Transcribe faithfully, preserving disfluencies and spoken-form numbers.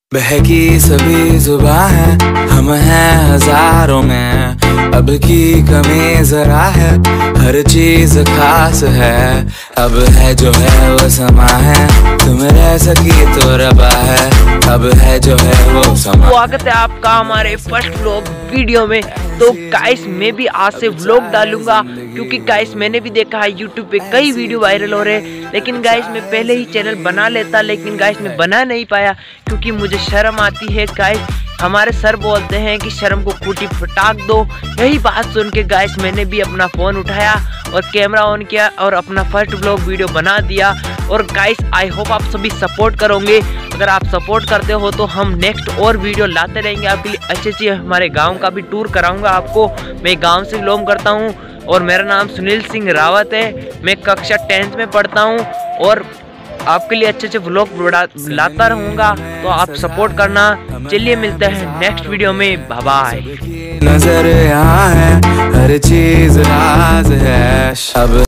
बहकी सभी जुबां है, हम हैं हजारों में, अब की कमी जरा है, हर चीज खास है। अब है जो है वो समा है, तुम रह सकी तो रबा है, अब है जो है वो समा। स्वागत है आपका हमारे फर्स्ट व्लॉग वीडियो में। तो गाइस मैं भी आज से व्लॉग डालूंगा, क्योंकि गाइस मैंने भी देखा है यूट्यूब पे कई वीडियो वायरल हो रहे हैं, लेकिन गाइस मैं पहले ही चैनल बना लेता, लेकिन गाइस मैं बना नहीं पाया क्योंकि मुझे शर्म आती है। गाइस हमारे सर बोलते हैं कि शर्म को खूंटी फटाक दो। यही बात सुन के गाइस मैंने भी अपना फ़ोन उठाया और कैमरा ऑन किया और अपना फर्स्ट व्लॉग वीडियो बना दिया। और गाइस आई होप आप सभी सपोर्ट करोगे। अगर आप सपोर्ट करते हो तो हम नेक्स्ट और वीडियो लाते रहेंगे आपके लिए। अच्छी अच्छी हमारे गांव का भी टूर कराऊंगा आपको। मैं गांव से बिलोंग करता हूं और मेरा नाम सुनील सिंह रावत है। मैं कक्षा टेंथ में पढ़ता हूं और आपके लिए अच्छे अच्छे व्लॉग लाता रहूंगा, तो आप सपोर्ट करना। चलिए मिलते हैं नेक्स्ट वीडियो में, बाय बाय। नजर यहाँ है, हर चीज राज है। अब